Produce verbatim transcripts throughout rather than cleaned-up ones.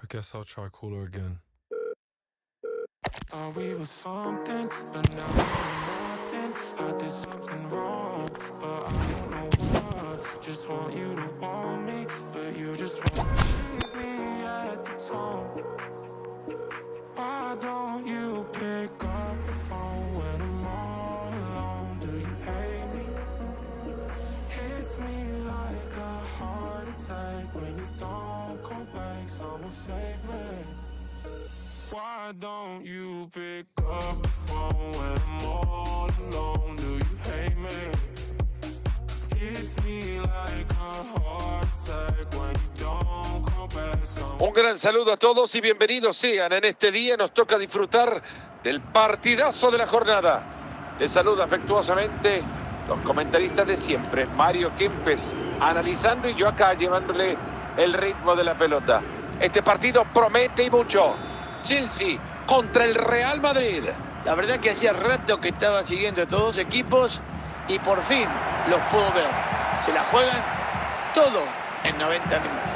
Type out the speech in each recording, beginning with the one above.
I guess I'll try cooler again. Thought we were something, but now we're nothing. I did something wrong, but I don't know what. Just want you to want me, but you just want to leave me at the tone. Why don't you pick up the phone when I'm all alone? Do you hate me? Hits me like a heart attack when you don't come back. Someone save me. Why don't you pick up the phone when I'm all alone? Do you hate me? Hits me like a heart attack when you don't come back. Un gran saludo a todos y bienvenidos sean. En este día nos toca disfrutar del partidazo de la jornada. Les saluda afectuosamente los comentaristas de siempre, Mario Kempes analizando y yo acá llevándole el ritmo de la pelota. Este partido promete y mucho. Chelsea contra el Real Madrid. La verdad que hacía rato que estaba siguiendo a estos dos equipos y por fin los puedo ver. Se la juegan todo en noventa minutos.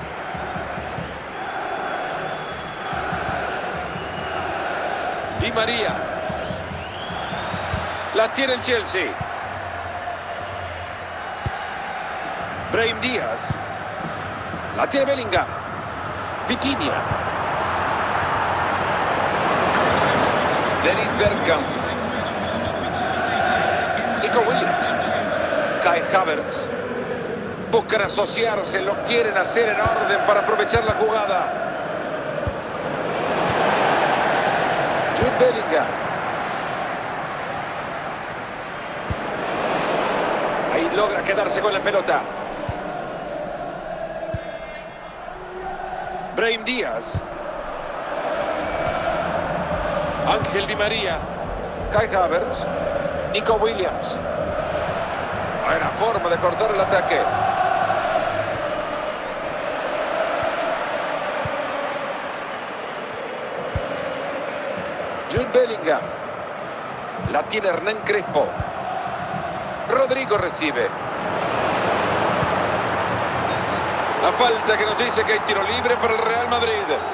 Di María. La tiene el Chelsea. Brahim Díaz. La tiene Bellingham. Vitinha. Dennis Bergkamp. Nico Williams. Kai Havertz. Buscan asociarse, lo quieren hacer en orden para aprovechar la jugada. Jude Bellingham. Ahí logra quedarse con la pelota. Brahim Díaz. Ángel Di María. Kai Havertz. Nico Williams. Buena forma de cortar el ataque. Jude Bellingham. La tiene Hernán Crespo. Rodrigo recibe. La falta que nos dice que hay tiro libre para el Real Madrid.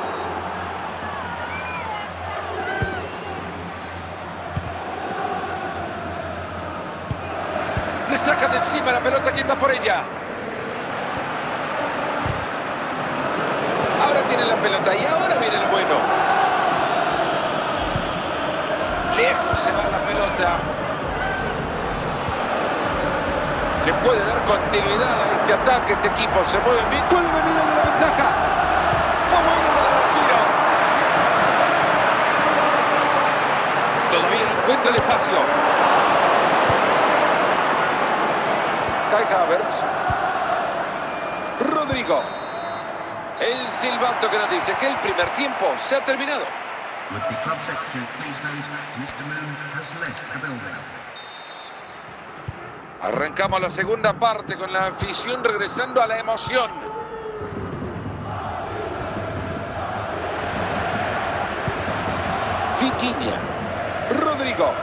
Le sacan de encima la pelota. ¿Quién va por ella? Ahora tiene la pelota y ahora viene el bueno. Lejos se va la pelota. Le puede dar continuidad a este ataque. Este equipo se mueve bien. Puede venir a la ventaja. Fue bueno lo del arquero. Todavía no encuentra el espacio. Kai Havertz. Rodrigo. El silbato que nos dice que el primer tiempo se ha terminado. With the club secretary, please note, mister Moon has left the building. Arrancamos la segunda parte con la afición regresando a la emoción. Vitinha. Rodrigo.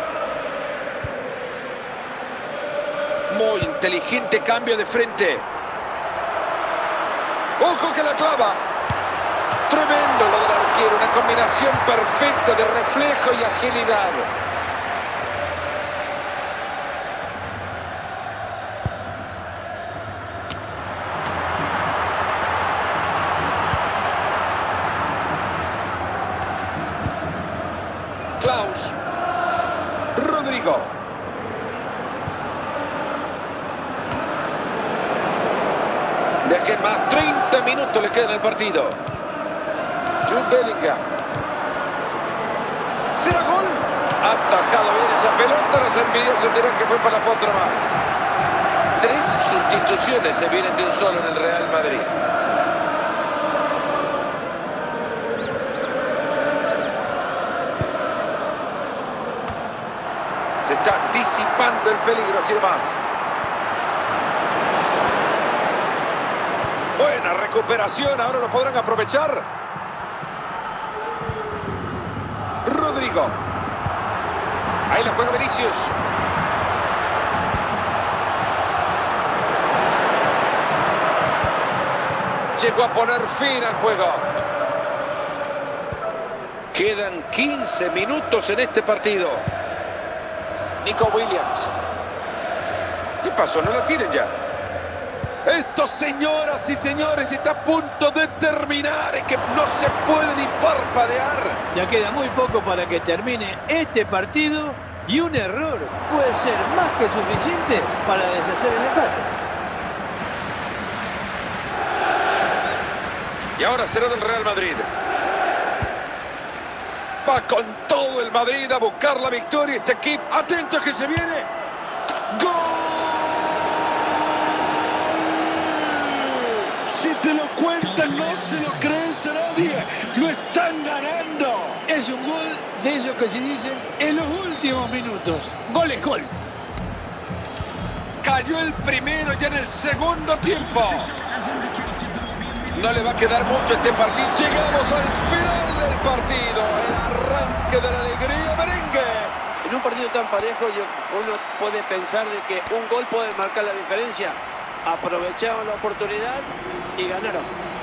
Muy inteligente cambio de frente. ¡Ojo que la clava! Tremendo lo del arquero. Una combinación perfecta de reflejo y agilidad. Klaus. Rodrigo. De aquí en más, treinta minutos le quedan al partido. Jude Bellingham. ¿Será gol? Atajado bien esa pelota. Los envidiosos dirán que fue para la foto más. Tres sustituciones se vienen de un solo en el Real Madrid. Se está disipando el peligro, así más. Buena recuperación, ahora lo podrán aprovechar. Rodrigo. Ahí la juega Vinicius. Llegó a poner fin al juego. Quedan quince minutos en este partido. Nico Williams. ¿Qué pasó? ¿No la tienen ya? Esto, señoras y señores, está a punto de terminar. Es que no se puede ni parpadear. Ya queda muy poco para que termine este partido y un error puede ser más que suficiente para deshacer el empate. Y ahora será del Real Madrid. Va con todo el Madrid a buscar la victoria. Este equipo, atento que se viene. ¡Gol! Si te lo cuentan, no se lo crees a nadie. Lo están ganando. Es un gol de esos que se dicen en los últimos minutos. Gol es gol. Cayó el primero ya en el segundo tiempo. No le va a quedar mucho este partido. Llegamos al final del partido. El arranque de la alegría merengue. En un partido tan parejo, yo, uno puede pensar de que un gol puede marcar la diferencia. Aprovecharon la oportunidad y ganaron.